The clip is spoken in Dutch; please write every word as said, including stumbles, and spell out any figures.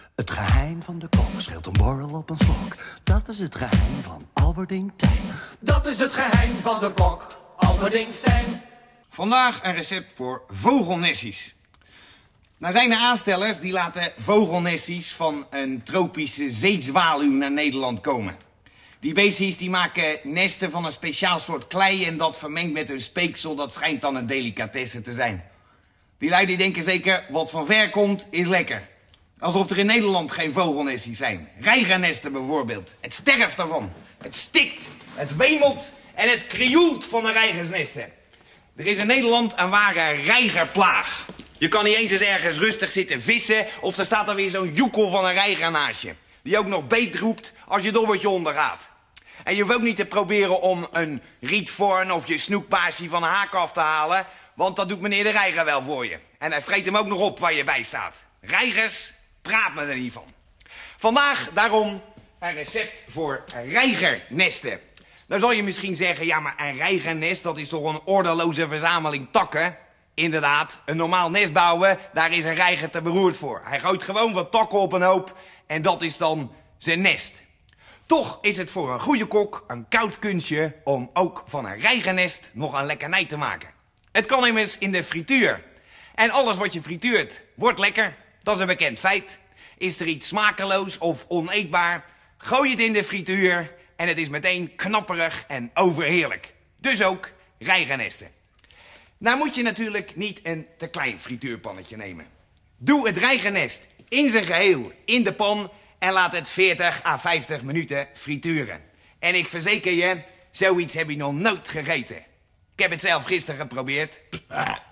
Het geheim van de kok scheelt een borrel op een slok. Dat is het geheim van Alberding Tijn. Dat is het geheim van de kok, Alberding Tijn. Vandaag een recept voor vogelnessies. Nou zijn er aanstellers die laten vogelnessies van een tropische zeezwaluw naar Nederland komen. Die beestjes die maken nesten van een speciaal soort klei en dat vermengd met hun speeksel, dat schijnt dan een delicatesse te zijn. Die lui die denken zeker, wat van ver komt, is lekker. Alsof er in Nederland geen vogelnessies zijn. Reigernesten bijvoorbeeld. Het sterft ervan. Het stikt, het wemelt en het krioelt van de reigersnesten. Er is in Nederland een ware reigerplaag. Je kan niet eens eens ergens rustig zitten vissen of er staat er weer zo'n joekel van een reiger naast je. Die ook nog beet roept als je dobbertje ondergaat. En je hoeft ook niet te proberen om een rietvorn of je snoekbaasje van een haak af te halen, want dat doet meneer de reiger wel voor je. En hij vreet hem ook nog op waar je bij staat. Reigers, praat me er niet van. Vandaag daarom een recept voor reigernesten. Dan zal je misschien zeggen, ja maar een reigernest, dat is toch een ordeloze verzameling takken? Inderdaad, een normaal nest bouwen, daar is een reiger te beroerd voor. Hij gooit gewoon wat takken op een hoop en dat is dan zijn nest. Toch is het voor een goede kok een koud kunstje om ook van een reigernest nog een lekkernij te maken. Het kan immers in de frituur. En alles wat je frituurt wordt lekker, dat is een bekend feit. Is er iets smakeloos of oneetbaar, gooi het in de frituur en het is meteen knapperig en overheerlijk. Dus ook reigernesten. Nou moet je natuurlijk niet een te klein frituurpannetje nemen. Doe het reigernest in zijn geheel in de pan en laat het veertig à vijftig minuten frituren. En ik verzeker je, zoiets heb je nog nooit gegeten. Ik heb het zelf gisteren geprobeerd.